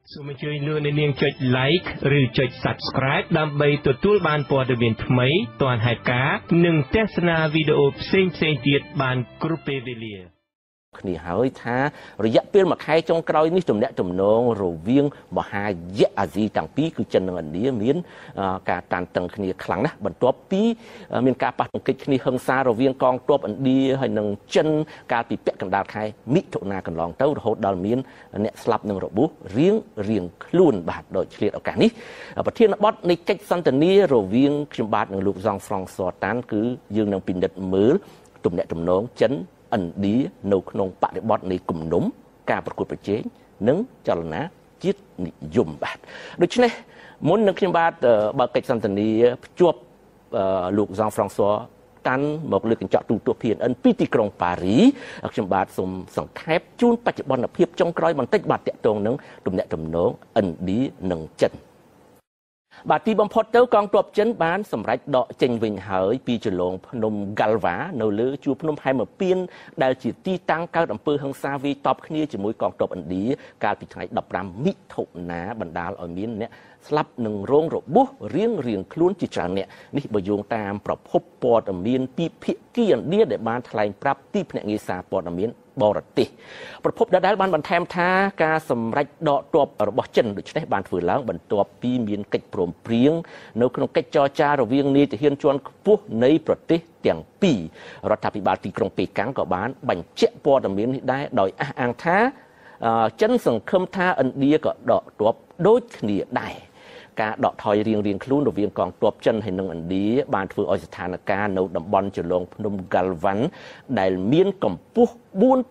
សូមអញ្ជើញលោកអ្នកនាងចុច like ឬចុច subscribe ដើម្បីទទួលបានព័ត៌មានថ្មីទាន់ហេតុការណ៍និងទស្សនាវីដេអូផ្សេងៗទៀតបានគ្រប់ពេលវេលាគ្នាហើយថារយៈពេលមួយខែចុងក្រោយនេះទំនាក់ទំនងរវាងមហាយៈអាស៊ីទាំងពីរគឺចិននិងឥណ្ឌាមានការតានតឹងគ្នាខ្លាំងណាស់បន្ទាប់ពីមានការប៉ះទង្គិចគ្នាហិង្សារវាងកងទ័ពឥណ្ឌាហើយនិងចិនកាលពីពាក់កណ្ដាលខែមិថុនាកន្លងទៅរហូតដល់មានអ្នកស្លាប់និងរបួសរៀងខ្លួនបាទដោយឆ្លៀតឱកាសនេះប្រធានបទនៃកិច្ចសន្ទនារវាងខ្ញុំបាទនិងលោកសង់ហ្វ្រង់ស័រតានគឺយើងនឹងពិនិត្យមើលទំនាក់ទំនងចិនឥណ្ឌានៅក្នុងបរិបទនៃគំនុំការប្រកួតប្រជែងនិងចលនាជាតិនិយមបាទដូច្នេះមុននឹងខ្ញុំបាទបើកកិច្ចសន្ទនាភ្ជាប់លោកសង់ហ្វ្រង់ស័រតាន់មកលើកញ្ចក់ទូទស្សន៍ PNN ពីទីក្រុងប៉ារីខ្ញុំបាទសូមសង្ខេបជូនបច្ចុប្បន្នភាពចុងក្រោយបន្តិចបាទតាក់ទងនឹងទំនាក់ទំនងឥណ្ឌានិងចិនបាទទីបំផុតទៅកងទ័ពចិនបានសម្រេចដកចេញវិញហើយពីចន្លងភ្នំហ្គាល់វ៉ានៅលើជួរភ្នំហែមពៀនដែលជាទីតាំងកើតអំពើហិង្សាវាយតប់គ្នាជាមួយកងទ័ពឥណ្ឌាកាលពីថ្ងៃ15មិថុនាបណ្ដាលឲ្យមានអ្នកស្លាប់និងរងរបួសរៀងខ្លួនជាច្រើនអ្នកនេះបើយោងតាមប្រភពព័ត៌មានពីភាគីឥណ្ឌាដែលបានថ្លែងប្រាប់ទីភ្នាក់ងារសារព័ត៌មានបរទេសប្រភពដដែលបានបន្ថែមថាការសម្រេចដកទ័ពរបស់ចិនដូច្នេះបានធ្វើឡើងបន្ទាប់ពីមានកិច្ចព្រមព្រៀងនៅក្នុងកិច្ចចរចារវាងនាយទាហានជាន់ខ្ពស់នៃប្រទេសទាំងពីររដ្ឋាភិបាលទីក្រុងប៉េកាំងក៏បានបញ្ជាក់ព័ត៌មាននេះដែរដោយអះអាងថាចិនសង្ឃឹមថាឥណ្ឌាក៏ដកទ័ពដូចគ្នាដែរការដកថយរៀងខ្លួនរវាងកងទ័ពចិនហើយនិងឥណ្ឌាបានធ្វើឲ្យស្ថានភាពនៅតំបន់ចន្លងភ្នំហ្គាល់វ៉ាន់ដែលមានកម្ពស់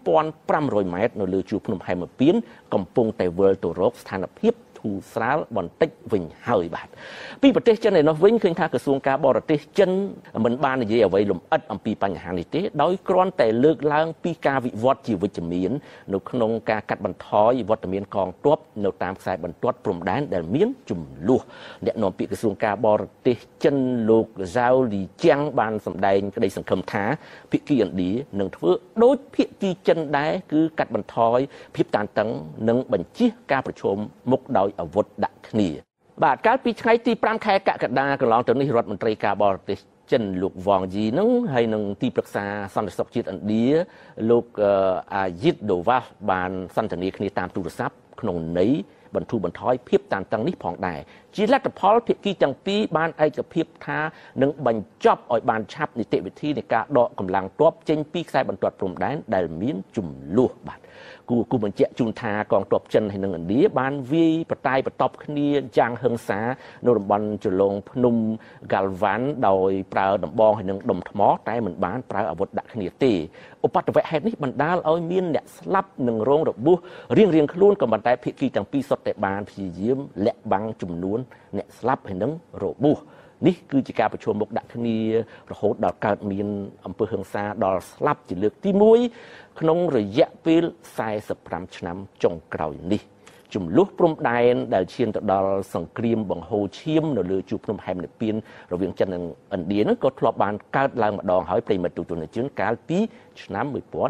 4500 ម៉ែត្រនៅលើជួរភ្នំហែមពៀនកំពុងតែវិលទៅរកស្ថានភាពធូរស្រាលបន្តិចវិញហើយបាទពីប្រទេសចិនឯនោះវិញឃើញថាក្រសួងការបរទេសចិនមិនបាននិយាយអ្វីលម្អិតអំពីបញ្ហានេះទេដោយគ្រាន់តែលើកឡើងពីការវិវត្តជាវិជ្ជមាននៅក្នុងការកាត់បន្ថយវត្តមានកងទ័ពនៅតាមខ្សែបន្ទាត់ព្រំដែនដែលមានចំនួនអ្នកនាំពាក្យក្រសួងការបរទេសចិនលោកហ្សាវលីជាងបានសម្ដែងក្តីសង្ឃឹមថាភាគីឥណ្ឌានឹងធ្វើដូចភាគីចិនដែរគឺកាត់បន្ថយភាពតានតឹងនិងបញ្ជៀសការប្រឈមមុខដោយអាវុធដាក់គ្នាបាទកាលពីថ្ងៃទី5ខែកក្កដាកន្លងទៅនេះរដ្ឋមន្ត្រីការបរទេសចិនលោកវ៉ងយីនឹងហើយនឹងទីប្រឹក្សាសន្តិសុខជាតិឥណ្ឌាលោកអាយីតដូវ៉ាស់បានសន្ទនាគ្នាតាមទូរស័ព្ទក្នុងន័យបន្ធូរបន្ថយភាពតានតឹងនេះផងដែរជាលទ្ធផលភាគីទាំងពីរបានឯកភាពថានឹងបញ្ចប់ឲ្យបានឆាប់នីតិវិធីនៃការដកកម្លាំងទ័ពចេញពីខ្សែបន្ទាត់ព្រំដែនដែលមានចំនួនបាទគូបញ្ជាក់ជូនថាកងទ័ពចិនហើយនិងឥណ្ឌាបានវាយបតាយបន្ទប់គ្នាយ៉ាងហិង្សានៅតំបន់ចន្លងភ្នំហ្គាល់វ៉ាន់ដោយប្រើដំបងហើយនិងដុំថ្មតែមិនបានប្រើអាវុធដាក់គ្នាទេឧបទ្ទវហេតុនេះបណ្ដាលឲ្យមានអ្នកស្លាប់និងរងរបួសរៀងខ្លួនក៏ប៉ុន្តែភាគីទាំងពីរសុទ្ធតែបានព្យាយាមលាក់បាំងចំនួនអ្នកស្លាប់ហើយនិងរបួសនេះគឺជាការប្រឈមមុខដាក់គ្នារហូតដល់កើតមានអំពើហិង្សាដល់ស្លាប់ជាលើកទី1ក្នុងរយៈពេល45ឆ្នាំចុងក្រោយនេះចំនួនព្រំដែនដែលឈានទៅដល់សង្គ្រាមបង្ហូរឈាមនៅលើជួរភ្នំហែមនិព្វានរវាងចិននិងឥណ្ឌានោះក៏ធ្លាប់បានកើតឡើងម្ដងហើយប្រិយមិត្តទូទាំងជនកាលពីឆ្នាំ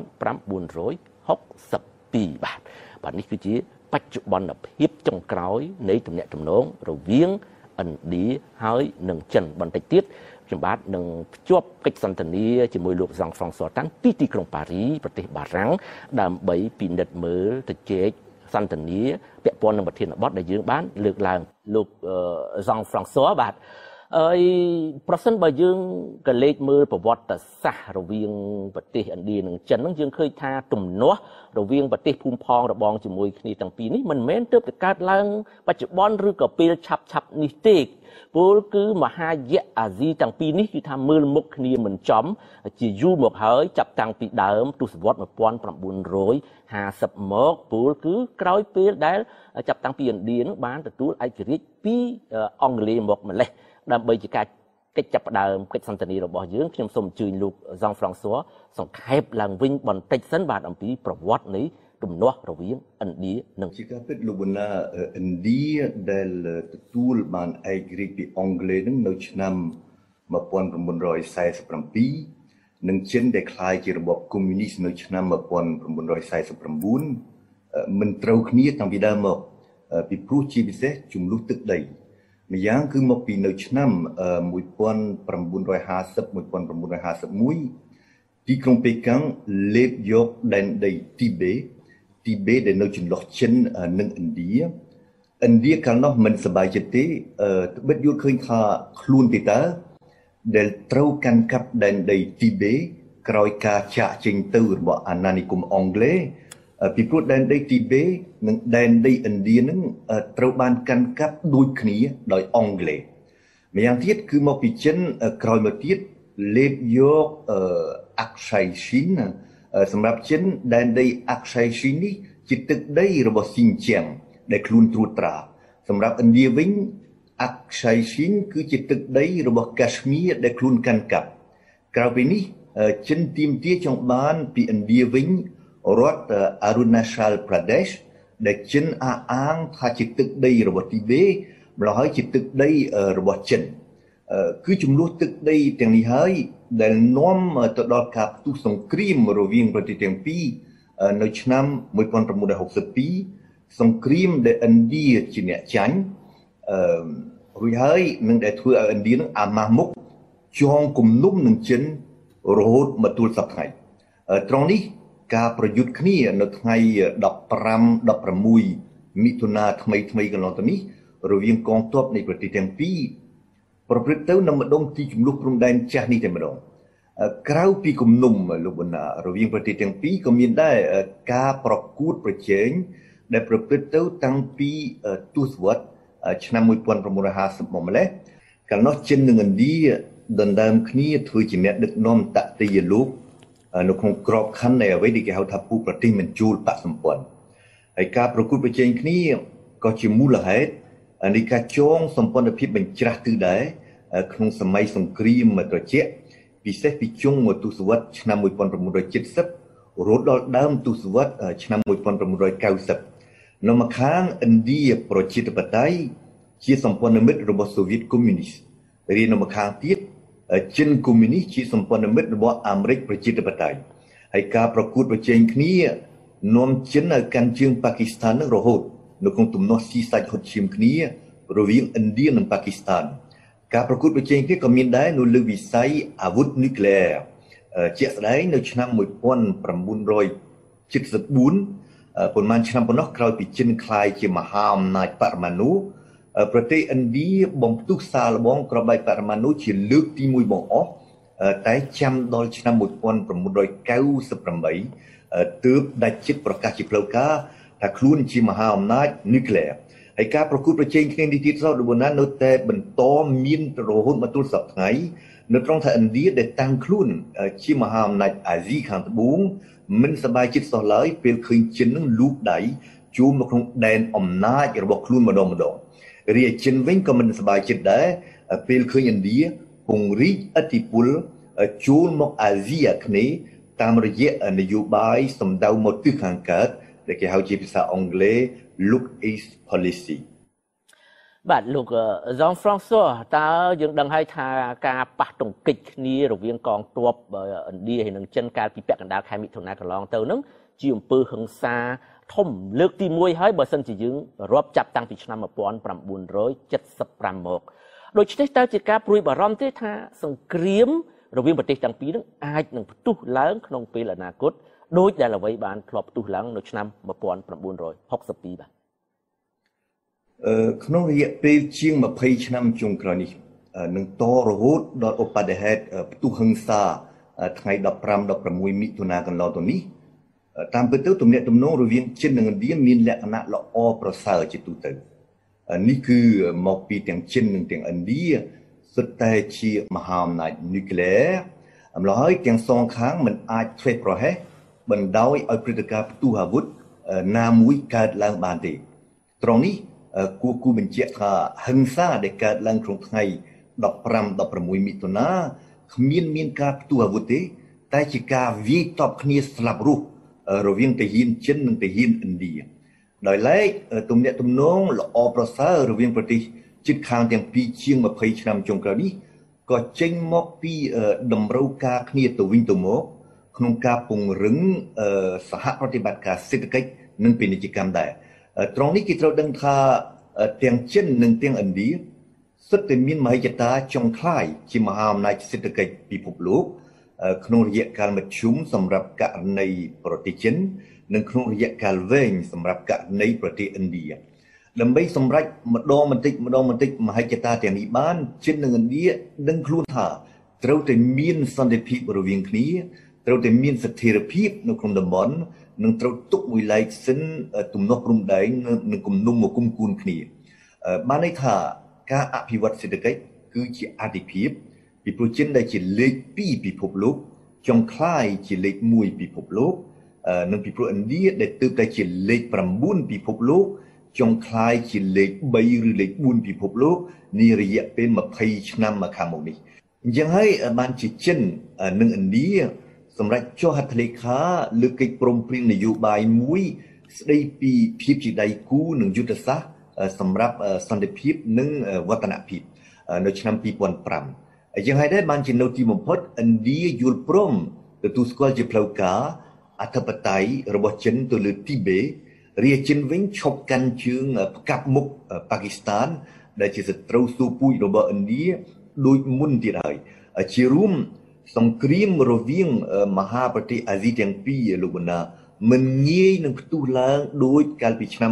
1962បាទនេះគឺជាបច្ចុប្បន្នភាពចុងក្រោយនៃទំនាក់ទំនងរវាងឥណ្ឌាហើយនិងចិនបន្តិចទៀតខ្ញុំបាទនឹងភ្ជាប់កិច្ចសន្ទនាជាមួយលោកសង់ហ្វ្រង់ស័រតាន់ពីទីក្រុងប៉ារីប្រទេសបារាំងដើម្បីពិនិត្យមើលទៅជែកសន្ទនាពាក់ព័ន្ធនឹងប្រធានបទដែលយើងបានលើកឡើងលោកសង់ហ្វ្រង់ស័របាទហើយប្រសិនបើយើងក៏លេខមើលប្រវត្តិសាស្ត្ររវាងប្រទេសឥណ្ឌានិងចិនហ្នឹងយើងឃើញថាទំនាស់រវាងប្រទេសភូមិផងរបងជាមួយគ្នាទាំងពីរនេះមិនមែនទើបតែកើតឡើងបច្ចុប្បន្នឬក៏ពេលឆាប់នេះទេពលគឺមហាយៈអាស៊ីទាំងពីរនេះគឺថាមើលមុខគ្នាមិនចំជាយូរមកហើយចាប់តាំងពីដើមទសវត្សរ៍1950មកពលគឺក្រោយពេលដែលចាប់តាំងពីឥណ្ឌានឹងបានទទួលឯករាជ្យពីអង់គ្លេសមកម្លេះដើម្បីជាការកិច្ចចាប់ផ្ដើមកិច្ចសន្ទនារបស់យើងខ្ញុំសូមអញ្ជើញលោកសង់ហ្វ្រង់ស័រសង្ខេបឡើងវិញបន្តិចសិនបាទអំពីប្រវត្តិនៃទំនាស់រវាងឥណ្ឌានិងជាការពិតលោកបណ្ណាឥណ្ឌាដែលទទួលបានឯករាជ្យពីអង់គ្លេសនឹងនៅឆ្នាំ1947និងចិនដែលក្លាយជារបបកុម្មុយនីសនៅឆ្នាំ1949មិនត្រូវគ្នាតាំងពីដើមមកពីព្រោះជាពិសេសចំនួនទឹកដីម្យ៉ាងគឺមកពីនៅឆ្នាំ1950-1951ទីក្រុងប៉េកាំងលេបយកដែនដីទីបេដែលនៅចន្លោះចិននិងឥណ្ឌាកាលនោះមិនសប្បាយចិត្តទេត្បិតយល់ឃើញថាខ្លួនទេតើដែលត្រូវកាន់កាប់ដែនដីទីបេក្រោយការចាកចេញទៅរបស់អាណានិគមអង់គ្លេសពីព្រោះដែនដីទីបេនិងដែនដីឥណ្ឌានឹងត្រូវបានកាន់កាប់ដូចគ្នាដោយអង់គ្លេសម្យ៉ាងទៀតគឺមកពីចិនក្រោយមកទៀតលេបយកអក្ស័យស៊ីនសម្រាប់ចិនដែនដីអក្ស័យស៊ីននេះជាទឹកដីរបស់ស៊ីនជៀងដែលខ្លួនត្រួតត្រាសម្រាប់ឥណ្ឌាវិញអក្ស័យស៊ីនគឺជាទឹកដីរបស់កាស្មៀរដែលខ្លួនកាន់កាប់ក្រៅពីនេះចិនទាមទារចង់បានពីឥណ្ឌាវិញរដ្ឋ Arunachal Pradesh ដែលចិនអះអាងថាជាទឹកដីរបស់ទីបេម្ល៉េះហើយជាទឹកដីរបស់ចិនគឺចំនួនទឹកដីទាំងនេះហើយដែលនាំទៅដល់ការផ្ទុះសង្គ្រាមរវាងប្រទេសទាំងពីរនៅឆ្នាំ1962សង្គ្រាមដែលឥណ្ឌាជាអ្នកចាញ់រួចហើយនឹងដែលធ្វើឲ្យឥណ្ឌានឹងអាម៉ាស់មុខចងគំនុំនឹងចិនរហូតមកទល់សប្តាហ៍ថ្ងៃត្រង់នេះការប្រយុទ្ធគ្នានៅថ្ងៃ15-16មិថុនាថ្មីកន្លងទៅនេះរវាងកងទ័ពនៃប្រទេសទាំងពីរប្រព្រឹត្តទៅនៅម្ដុំទីជម្លោះព្រំដែនចាស់នេះតែម្ដងក្រៅពីគំនុំលោកបណ្ណារវាងប្រទេសទាំងពីរក៏មានដែរការប្រកួតប្រជែងដែលប្រព្រឹត្តទៅតាំងពីទសវត្សរ៍ឆ្នាំ1950មកម្លេះកាលនោះចិននិងឥណ្ឌាដណ្ដើមគ្នាធ្វើជាអ្នកដឹកនាំតតិយលោកនៅក្នុងក្របខ័ណ្ឌនៃអ្វីដែលគេហៅថាពូប្រទេសមិនជួលបកសម្ព័ន្ធហើយការប្រកួតប្រជែងគ្នាក៏ជាមូលហេតុនៃការចងសម្ព័ន្ធភាពបញ្ច្រាស់ទិសដែរក្នុងសម័យសង្គ្រាមត្រជាក់ពិសេសពីចុងទសវត្សរ៍ឆ្នាំ1970រហូតដល់ដើមទសវត្សរ៍ឆ្នាំ1990នៅម្ខាងឥណ្ឌាប្រជាធិបតេយ្យជាសម្ព័ន្ធមិត្តរបស់សូវៀតកុម្មុយនីសរីនៅម្ខាងទៀតចិនកុម្មុយនីសជាសម្ព័ន្ធមិត្តរបស់អាមេរិកប្រជាធិបតេយ្យហើយការប្រកួតប្រជែងគ្នានាំចិនឲ្យកាន់ជើងប៉ាគីស្ថាននឹងរហូតនៅក្នុងទំនាស់ស៊ីសាច់ហុតឈាមគ្នារវាងឥណ្ឌានិងប៉ាគីស្ថានការប្រកួតប្រជែងគ្នាក៏មានដែរនៅលើវិស័យអាវុធនុយក្លេអ៊ែរជាក់ស្ដែងនៅឆ្នាំ1974ប៉ុន្មានឆ្នាំប៉ុណ្ណោះក្រោយពីចិនក្លាយជាមហាអំណាចបរមាណុប្រទេសឥណ្ឌាបំផ្ទុះសារល្បងក្របបែកបរមាណុជាលើកទី1បង្អស់តែចាំដល់ឆ្នាំ1998ទើបដាច់ចិត្តប្រកាសជាផ្លូវការថាខ្លួនជាមហាអំណាចនុយក្លេអ៊ែរហើយការប្រកួតប្រជែងគ្នានេះទៀតសោះលោកណានៅតែបន្តមានរហូតមកទល់សប្តាហ៍ថ្ងៃនៅត្រង់ថាឥណ្ឌាដែលតាំងខ្លួនជាមហាអំណាចអាស៊ីខាងត្បូងមិនសប្បាយចិត្តសោះឡើយពេលឃើញចិននឹងលូកដៃចូលមកក្នុងដែនអំណាចរបស់ខ្លួនម្ដងរីឯចិនវិញក៏មិនសប្បាយចិត្តដែរពេលឃើញឥណ្ឌាពង្រីកឥទ្ធិពលចូលមកអាស៊ីអាគ្នេយ៍តាមរយៈនយោបាយសម្ដៅមកទិសខាងកើតដែលគេហៅជាភាសាអង់គ្លេស Look East Policy បាទលោក Jean-François តើយើងដឹងហើយថាការប៉ះទង្គិចគ្នារវាងកងទ័ពឥណ្ឌាហើយនិងចិនកាលពីពាក់កណ្ដាលខែមិថុនាកន្លងទៅនឹងជាអំពើហិង្សាធំលើកទី1ហើយបើសិនជាយើងរាប់ចាប់តាំងពីឆ្នាំ1975មកដូច្នេះតើជាការព្រួយបារម្ភទេថាសង្គ្រាមរវាងប្រទេសទាំងពីរនឹងអាចនឹងផ្ទុះឡើងក្នុងពេលអនាគតដោយដែលអ្វីបានធ្លាប់ផ្ទុះឡើងនៅឆ្នាំ1962បាទក្នុងរយៈពេលជាង20ឆ្នាំចុងក្រោយនេះនឹងតរហូតដល់ឧបទ្ទហេតុផ្ទុះហិង្សាថ្ងៃ15-16មិថុនាកន្លងទៅនេះតាមពិតទៅទំនាក់ទំនងរវាងចិននិងឥណ្ឌាមានលក្ខណៈល្អប្រសើរជាទូទៅនេះគឺមកពីទាំងចិននិងទាំងឥណ្ឌាសុទ្ធតែជាមហាអំណាចនុយក្លេអ៊ែរម្ល៉េះហើយទាំងសងខាងមិនអាចធ្វេសប្រហែសបណ្ដោយឲ្យព្រឹត្តិការណ៍ផ្ទុះអាវុធណាមួយកើតឡើងបានទេត្រង់នេះគូបញ្ជាក់ថាហិង្សាដែលកើតឡើងក្នុងថ្ងៃ15-16មិថុនាគ្មានការផ្ទុះអាវុធទេតែជាការវាយតប់គ្នាស្លាប់រស់រវាងទាហានចិននិងទាហានឥណ្ឌាដោយឡែកទំនាក់ទំនងល្អប្រសើររវាងប្រទេសជិតខាងទាំងពីរជាង20ឆ្នាំចុងក្រោយនេះក៏ចេញមកពីតម្រូវការគ្នាទៅវិញទៅមកក្នុងការពង្រឹងសហប្រតិបត្តិការសេដ្ឋកិច្ចនិងពាណិជ្ជកម្មដែរត្រង់នេះគេត្រូវដឹងថាទាំងចិននិងទាំងឥណ្ឌាសិតតែមានមហិច្ឆតាចង់ខ្លាយជាមហាអំណាចសេដ្ឋកិច្ចពិភពលោកក្នុងរយៈកាលមធ្យមសម្រាប់ករណីប្រទេសចិននិងក្នុងរយៈកាលវែងសម្រាប់ករណីប្រទេសឥណ្ឌាដើម្បីសម្រេចម្ដងបន្តិចម្ហិច្ឆតាទាំងនេះបានចិននិងឥណ្ឌាដឹងខ្លួនថាត្រូវតែមានសន្តិភាពរវាងគ្នាត្រូវតែមានស្ថិរភាពនៅក្នុងតំបន់និងត្រូវទុកមួយឡែកសិនទំនាស់ព្រំដែននិងគំនុំមកគុំគួនគ្នាបានន័យថាការអភិវឌ្ឍសេដ្ឋកិច្ចគឺជាអតិភិបពីព្រោះចិនដែលជាលេខ2ពិភពលោកចង់ក្លាយជាលេខ1ពិភពលោកនិងពីព្រោះឥណ្ឌាដែលទើបតែជាលេខ9ពិភពលោកចង់ក្លាយជាលេខ3ឬលេខ4ពិភពលោកនារយៈពេល20ឆ្នាំមកខាងមុខនេះអញ្ចឹងហើយបានជាចិននិងឥណ្ឌាសម្រាប់ចុះហត្ថលេខាលើកកិច្ចព្រមព្រៀងនយោបាយមួយស្ដីពីភាពជាដៃគូនិងយុទ្ធសាស្ត្រសម្រាប់សន្តិភាពនិងវឌ្ឍនភាពនៅឆ្នាំ2005អញ្ចឹងហើយដែរបានជានៅទីបំផុតឥណ្ឌាយល់ព្រមទទួលស្គាល់ជាផ្លូវការអធិបតេយ្យរបស់ចិនទៅលើទីបេរាជចិនវិញឈប់កាន់ជើងផ្កាប់មុខប៉ាគីស្ថានដែលជាសត្រូវស៊ូពូជរបស់ឥណ្ឌាដូចមុនទៀតហើយជារួមសង្គ្រាមរវាងមហាប្រទេសអាស៊ីទាំងពីរលោកបណ្ណាមិនងាយនឹងផ្ទុះឡើងដូចកាលពីឆ្នាំ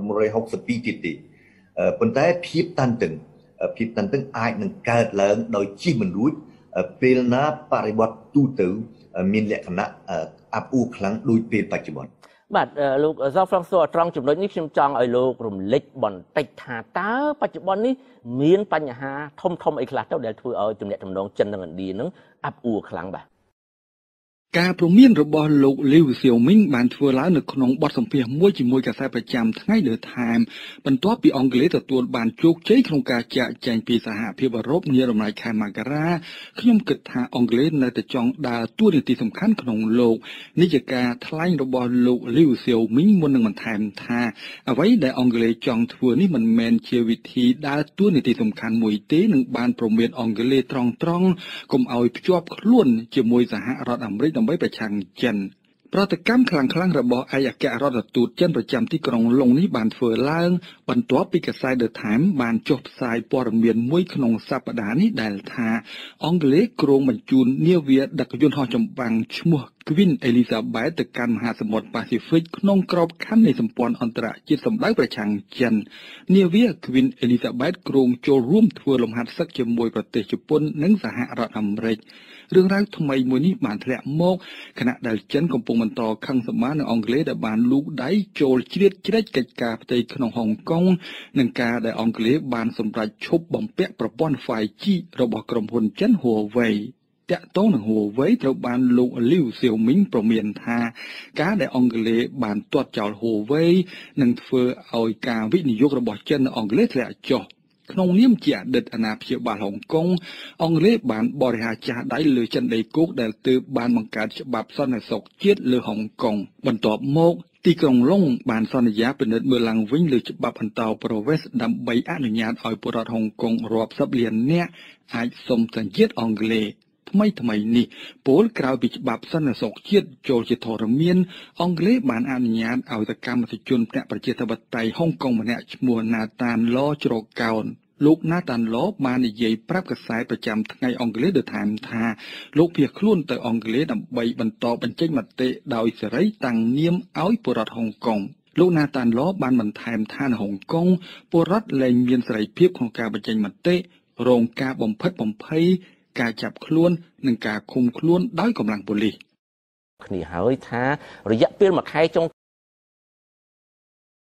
1962ទៀតទេប៉ុន្តែភាពតានតឹងអាចនឹងកើតឡើងដោយជិះមិនរួចពេលណាបរិបទទូទៅមានលក្ខណៈអាប់អួរខ្លាំងដូចពេលបច្ចុប្បន្នបាទលោកហ្សហ្វ្រង់ស៊ូត្រង់ចំណុចនេះខ្ញុំចង់ឲ្យលោករំលេចបន្តិចថាតើបច្ចុប្បន្ននេះមានបញ្ហាធំអីខ្លះទៅដែលធ្វើឲ្យទំនាក់ទំនងចិននិងឥណ្ឌានឹងអាប់អួរខ្លាំងបាទការព្រមានរបស់លោកលីវសៀវមីងបានធ្វើឡើងនៅក្នុងបទសម្ភាសន៍មួយជាមួយកាសែតប្រចាំថ្ងៃ The Times បន្ទាប់ពីអង់គ្លេសទទួលបានជោគជ័យក្នុងការចាក់ចែងពីសហភាពអឺរ៉ុបនារំលាយខែមករាខ្ញុំគិតថាអង់គ្លេសនៅតែចង់ដើរតួនាទីសំខាន់ក្នុងលោកនេះជាការថ្លែងរបស់លោកលីវសៀវមីងមុននឹងបន្ថែមថាអ្វីដែលអង់គ្លេសចង់ធ្វើនេះមិនមែនជាវិធីដើរតួនាទីសំខាន់មួយទេនឹងបានព្រមានអង់គ្លេសត្រង់កុំឲ្យភ្ជាប់ខ្លួនជាមួយសហរដ្ឋអាមេរិកដើម្បីប្រឆាំងចិនប្រតិកម្មខ្លាំងរបស់ឯកអគ្គរដ្ឋទូតចិនប្រចាំទីក្រុងឡុងនេះបានធ្វើឡើងបន្ទាប់ពីកាសែត The Times បានចុះផ្សាយព័ត៌មានមួយក្នុងសប្តាហ៍នេះដែលថាអង់គ្លេសគ្រោងបញ្ជូននាវាដឹកយន្តហោះចម្បាំងឈ្មោះ Queen Elizabeth ទៅកាន់មហាសមុទ្រប៉ាស៊ីហ្វិកក្នុងក្របខ័ណ្ឌនៃសម្ព័ន្ធអន្តរជាតិសម្ដៅប្រឆាំងចិននាវា Queen Elizabeth គ្រោងចូលរួមធ្វើលំហាត់សឹកជាមួយប្រទេសជប៉ុននិងសហរដ្ឋអាមេរិករឿងរ៉ាវថ្មីមួយនេះបានធ្លាក់មកខណៈដែលចិនកំពុងបន្តខឹងសម្បានឹងអង់គ្លេសដែលបានលូកដៃចូលជ្រៀតជ្រែកកិច្ចការផ្ទៃក្នុងហុងកុងនិងការដែលអង់គ្លេសបានសម្រេចឈប់បំពាក់ប្រព័ន្ធ 5G របស់ក្រុមហ៊ុនចិន Huawei តាក់ទងនឹង Huawei ត្រូវបានលោកលីវសៀវមីងប្រមានថាការដែលអង់គ្លេសបានទាត់ចោល Huawei នឹងធ្វើឲ្យការវិនិយោគរបស់ចិននៅអង់គ្លេសធ្លាក់ចុះក្នុងនាមជាអតីតអាណាព្យាបាលហុងកុងអង់គ្លេសបានបរិហារចាស់ដៃលើចិនដីគោកដែលទើបបានបង្កើតច្បាប់សន្តិសុខជាតិលើហុងកុងបន្ទាប់មកទីក្រុងឡុងបានសន្យាពិនិត្យមើលឡើងវិញលើច្បាប់អន្តោប្រវេសន៍ដើម្បីអនុញ្ញាតឲ្យពលរដ្ឋហុងកុងរាប់សិបលាននាក់អាចសុំសញ្ជាតិអង់គ្លេសថ្មីនេះពលក្រៅពីច្បាប់សន្តិសុខជាតិចូលជាធរមានអង់គ្លេសបានអនុញ្ញាតឲ្យសកម្មជនផ្នែកប្រជាធិបតេយ្យហុងកុងម្នាក់ឈ្មោះណាតានឡជ្រកកោនលោកណាតានឡបាននិយាយប្រាប់កាសែតប្រចាំថ្ងៃអង់គ្លេស The Times ថាលោកភៀសខ្លួនទៅអង់គ្លេសដើម្បីបន្តបញ្ចេញមតិដោយសេរីតាំងនាមឲ្យពលរដ្ឋហុងកុងលោកណាតានឡបានបន្ថែមថានៅហុងកុងពលរដ្ឋលែងមានសេរីភាពក្នុងការបញ្ចេញមតិរងការបំផិតបំភ័យការចាប់ខ្លួននិងការឃុំខ្លួនដោយកម្លាំងប៉ូលីសគ្នាហើយថារយៈពេល1ខែចុង